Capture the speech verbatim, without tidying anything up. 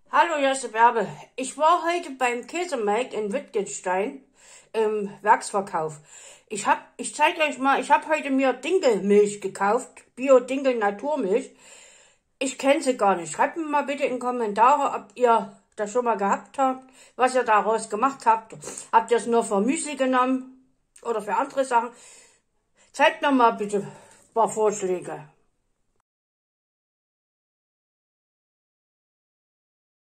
Hallo Josef Erbe, ich war heute beim Käsemarkt in Wittgenstein im Werksverkauf. Ich hab, ich zeige euch mal, ich habe heute mir Dinkelmilch gekauft, Bio-Dinkel-Naturmilch. Ich kenne sie gar nicht. Schreibt mir mal bitte in Kommentare, ob ihr das schon mal gehabt habt, was ihr daraus gemacht habt. Habt ihr es nur für Müsli genommen oder für andere Sachen? Zeigt mir mal bitte ein paar Vorschläge.